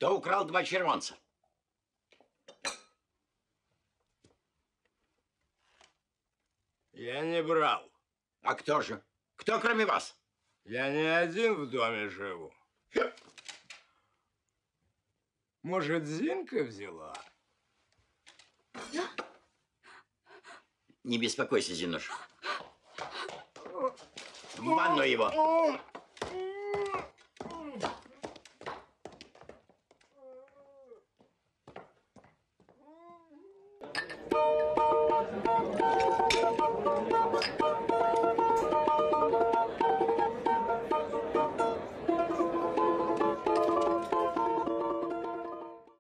Кто украл 2 червонца? Я не брал. А кто же? Кто кроме вас? Я не один в доме живу. Может, Зинка взяла? Не беспокойся, Зинуш. В ванну его.